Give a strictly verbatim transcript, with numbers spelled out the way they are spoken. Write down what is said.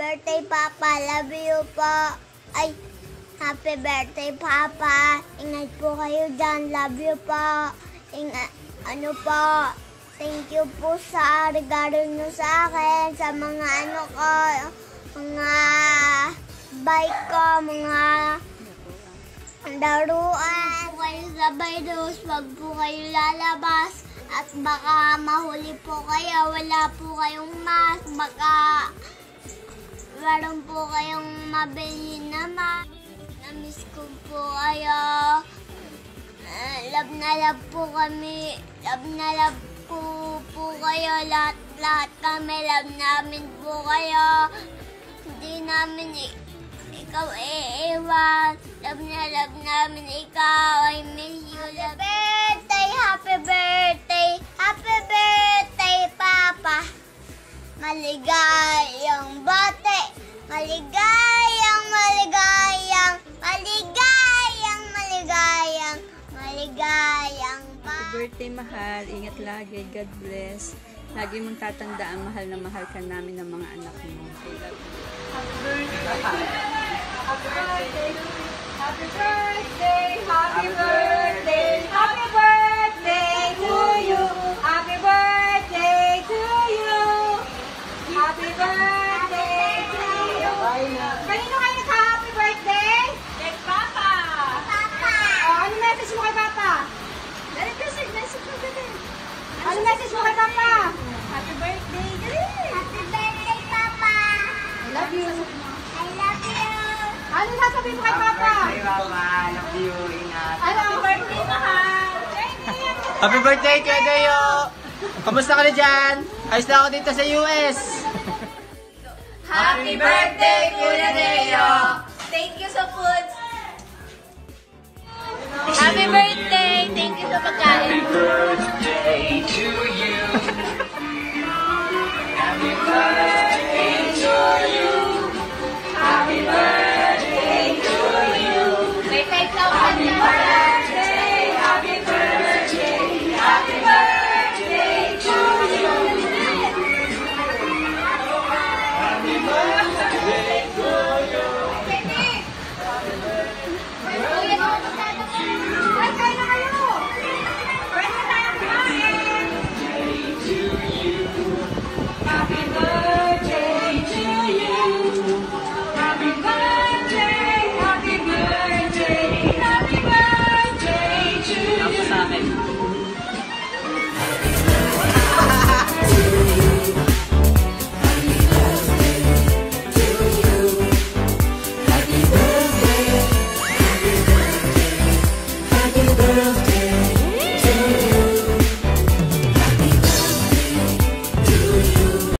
birthday, Papa. Love you po. Ay, happy birthday, Papa. Ingat po kayo dyan. Love you po. Ingat, ano po. Thank you po sa regalo nyo sa akin. Sa mga ano ko, mga bike ko, mga daruan. Huwag kayo sa virus. Huwag po kayo lalabas. At baka mahuli po kayo. Wala po kayong mask. Baka meron po kayong mabili naman. Namiss ko po kayo. Uh, love na love po kami. Love na love po po kayo. Lahat, lahat kami. Love namin po kayo. Hindi namin ikaw iiwan. Love na love namin ikaw. I miss you. Happy birthday, happy birthday, happy birthday, Papa. Maligayang bate, maligayang, maligayang, maligayang, maligayang, maligayang pa. Happy birthday, mahal. Ingat lagi. God bless. Lagi mong tatandaan, mahal na mahal ka namin ng mga anak mo. I love you. Happy birthday. Happy birthday. Happy birthday. Happy birthday. Happy birthday to you. Happy birthday to you. Happy birthday to you. Kanino kayo nagka-happy birthday? Kay Papa. Papa. Oh, ano message mo kay Papa? Dali kasi, message mo dali. Ano message mo kay Papa? Happy birthday, dali. Happy birthday, Papa. I love you. I love you. Ano sasabihin mo kay Papa? Hey, Papa. Love you. Ingat. Ano ang birthday, mahal? Happy birthday, Kuya Dayo! Kamusta ka na dyan? Ayos na ako dito sa U S. Happy birthday, Kuya Dayo! Thank you sa food. Happy birthday. Thank you sa pagkain. birthday to you. Happy birthday to you. Happy birthday to you. May five thousand Happy birthday, happy birthday, happy birthday to you. Happy birthday to you. Ay, kain na kayo! Pwede na tayo kumain! To you. Happy birthday to you. Happy birthday, happy birthday, happy birthday to you. Happy birthday